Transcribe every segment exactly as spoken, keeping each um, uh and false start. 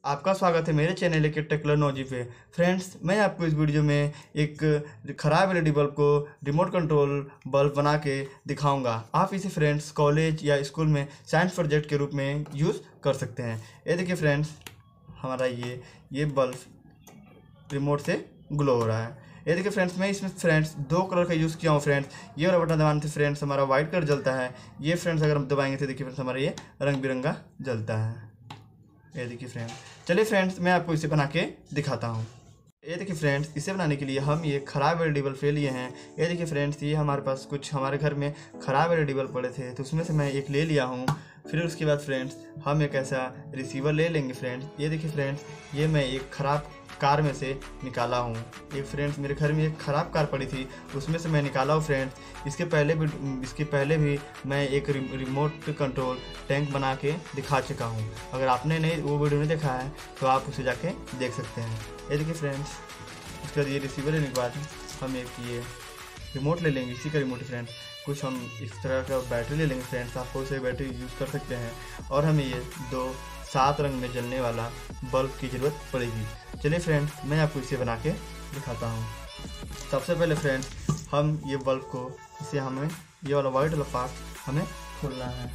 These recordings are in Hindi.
आपका स्वागत है मेरे चैनल के टेक्नोलॉजी पे। फ्रेंड्स, मैं आपको इस वीडियो में एक ख़राब एलईडी बल्ब को रिमोट कंट्रोल बल्ब बना के दिखाऊंगा। आप इसे फ्रेंड्स कॉलेज या स्कूल में साइंस प्रोजेक्ट के रूप में यूज़ कर सकते हैं। ये देखिए फ्रेंड्स, हमारा ये ये बल्ब रिमोट से ग्लो हो रहा है। ये देखिए फ्रेंड्स, मैं इसमें फ्रेंड्स दो कलर का यूज़ किया हूँ। फ्रेंड्स, ये वाला बटन दबाने से फ्रेंड्स हमारा वाइट कलर जलता है। ये फ्रेंड्स अगर हम दबाएंगे तो देखिए फ्रेंड्स हमारा ये रंग बिरंगा जलता है। ये देखिए फ्रेंड्स, चलिए फ्रेंड्स मैं आपको इसे बना के दिखाता हूँ। ये देखिए फ्रेंड्स, इसे बनाने के लिए हम ये ख़राब एलईडी बल्ब ले लिए हैं। ये देखिए फ्रेंड्स, ये हमारे पास कुछ हमारे घर में ख़राब एलईडी बल्ब पड़े थे तो उसमें से मैं एक ले लिया हूँ। फिर उसके बाद फ्रेंड्स हम एक ऐसा रिसीवर ले लेंगे। फ्रेंड्स, ये देखिए फ्रेंड्स, ये मैं एक ख़राब कार में से निकाला हूँ। एक फ्रेंड्स मेरे घर में एक ख़राब कार पड़ी थी, उसमें से मैं निकाला हूँ। फ्रेंड्स, इसके पहले भी इसके पहले भी मैं एक रिमोट कंट्रोल टैंक बना के दिखा चुका हूँ। अगर आपने नहीं वो वीडियो नहीं देखा है तो आप उसे जाके देख सकते हैं। ये देखिए फ्रेंड्स, उसके बाद ये रिसीवर लेने के बाद हम एक ये रिमोट ले लेंगे, इसी का रिमोट। फ्रेंड्स, कुछ हम इस तरह का बैटरी ले लेंगे। फ्रेंड्स, आप कोई सी बैटरी यूज़ कर सकते हैं। और हमें ये दो सात रंग में जलने वाला बल्ब की ज़रूरत पड़ेगी। चलिए फ्रेंड्स, मैं आपको इसे बना के दिखाता हूँ। सबसे पहले फ्रेंड्स हम ये बल्ब को, इसे हमें ये वाला वाइट वाला पार्ट हमें खोलना है।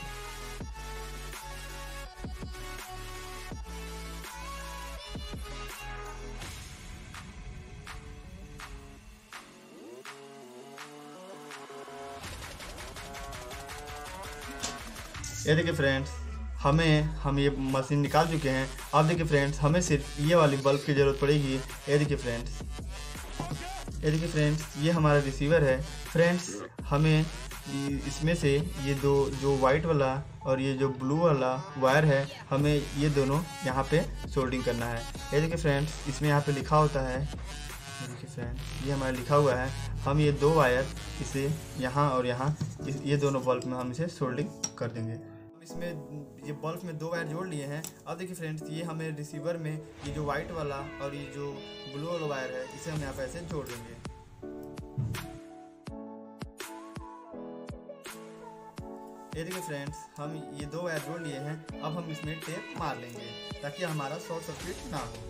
ये देखिए फ्रेंड्स, हमें हम ये मशीन निकाल चुके हैं। अब देखिए फ्रेंड्स, हमें सिर्फ ये वाली बल्ब की ज़रूरत पड़ेगी। ये देखिए फ्रेंड्स, ये देखिए फ्रेंड्स, ये हमारा रिसीवर है। फ्रेंड्स, हमें इसमें से ये दो जो वाइट वाला और ये जो ब्लू वाला वायर है, हमें ये दोनों यहाँ पे सोल्डिंग करना है। ये देखिए फ्रेंड्स, इसमें यहाँ पे लिखा होता है, देखिए फ्रेंड्स ये हमारा लिखा हुआ है। हम ये दो वायर इसे यहाँ और यहाँ इस ये दोनों बल्ब में हम इसे सोल्डिंग कर देंगे। इसमें ये बल्ब में दो वायर जोड़ लिए हैं। अब देखिए फ्रेंड्स, ये हमें रिसीवर में ये जो वाइट वाला और ये जो ब्लू वाला वायर है, इसे हम यहाँ पे ऐसे जोड़ देंगे। ये देखिए फ्रेंड्स, हम ये दो वायर जोड़ लिए हैं। अब हम इसमें टेप मार लेंगे ताकि हमारा शॉर्ट सर्किट ना हो।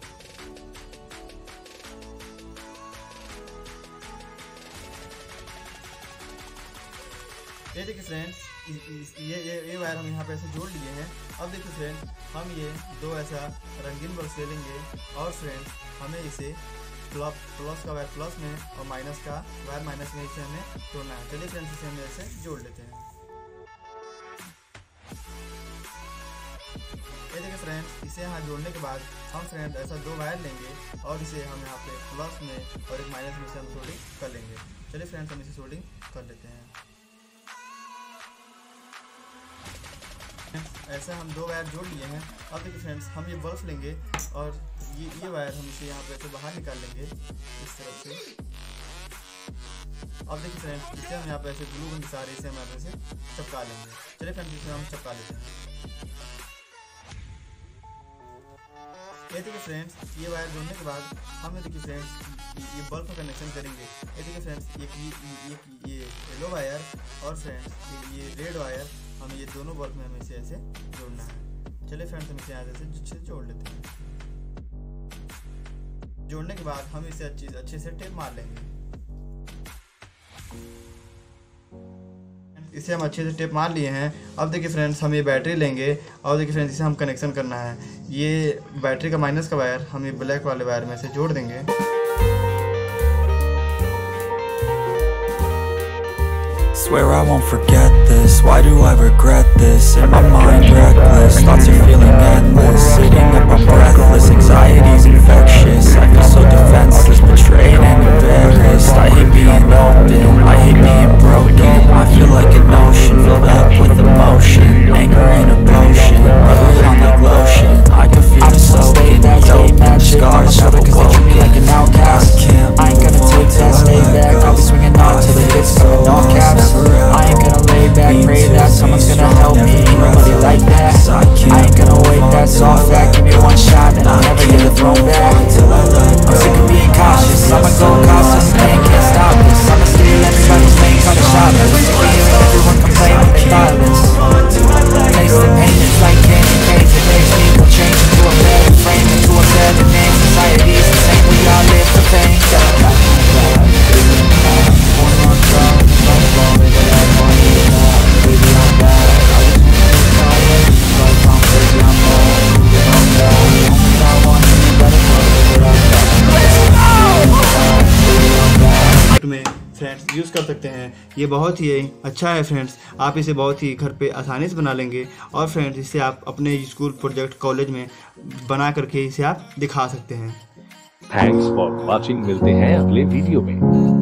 ये देखिए फ्रेंड्स, ये ये ये वायर हम यहाँ पे ऐसे जोड़ लिए हैं। अब देखिए फ्रेंड्स, हम ये दो ऐसा रंगीन बल्ब ले लेंगे और फ्रेंड्स हमें इसे प्लस प्लस का वायर प्लस में और माइनस का वायर माइनस में इसे हमें जोड़ना है। चलिए फ्रेंड्स, इसे हम ऐसे जोड़ लेते हैं। ये देखिए फ्रेंड्स, इसे यहाँ जोड़ने के बाद हम फ्रेंड्स ऐसा दो वायर लेंगे और इसे हम यहाँ पे प्लस में और एक माइनस में से हम सोल्डिंग कर लेंगे। चलिए फ्रेंड्स, हम इसे सोल्डिंग कर लेते हैं। ऐसा हम दो वायर जोड़ लिए हैं। अब देखिए फ्रेंड्स, हम ये बल्ब लेंगे और ये ये वायर हम इसे यहाँ पे ऐसे बाहर निकाल लेंगे इस तरफ से। अब देखिए फ्रेंड्स, इसे हम यहाँ पे ऐसे ग्लू गन के सहारे इसे हम यहाँ पे से चिपका लेंगे। चलिए फ्रेंड्स, इसे हम चिपका लेते हैं। ये देखिए फ्रेंड्स, ये वायर जोड़ने के बाद हम देखिए फ्रेंड्स ये बल्ब का कनेक्शन करेंगे। ये देखिए फ्रेंड्स, एक ये ये येलो वायर और फ्रेंड्स ये रेड वायर, हम ये दोनों बल्ब में हमें इसे ऐसे जोड़ना है। चलिए फ्रेंड्स, हम इसे यहाँ से जोड़ लेते हैं। जोड़ने के बाद हम इसे अच्छे अच्छे से टेप मार लेंगे। इसे हम अच्छे से टेप मार लिए हैं। अब देखिए फ्रेंड्स, हम ये बैटरी लेंगे और देखिए फ्रेंड्स, इसे हम कनेक्शन करना है। ये बैटरी का माइनस का वायर हम ये ब्लैक वाले वायर में से जोड़ देंगे। Swear I won't forget this, why do I regret this? In my mind reckless, thoughts are feeling endless. Sitting up I'm breathless, anxiety's infectious. I feel so defenseless, betrayed and embarrassed. I hate being open, I hate being broken. I feel like an ocean, filled up with emotion. Anger ain't a potion, rub it on like lotion. I can feel it soaking, open scars of a woken. Like an outcast, I ain't gonna take that, stay back. I'll be swinging on till it gets coming all caps. I ain't gonna lay back, pray that someone's gonna help me. Ain't nobody like that. I ain't gonna wait, that's all fact. Give me one shot and I'll never get the throne back. I'm sick of being cautious, I'ma go cautious. Man can't stop this, I'ma steal everybody's main kind of shot. I'm sick of hearing everyone complain that they thoughtless. Taste the pain, it's like candy canes. It makes me go change into a friends use कर सकते हैं। ये बहुत ही अच्छा है फ्रेंड्स, आप इसे बहुत ही घर पे आसानी से बना लेंगे और फ्रेंड्स इसे आप अपने स्कूल प्रोजेक्ट कॉलेज में बना करके इसे आप दिखा सकते हैं। थैंक्स फॉर वॉचिंग, मिलते हैं अगले वीडियो में।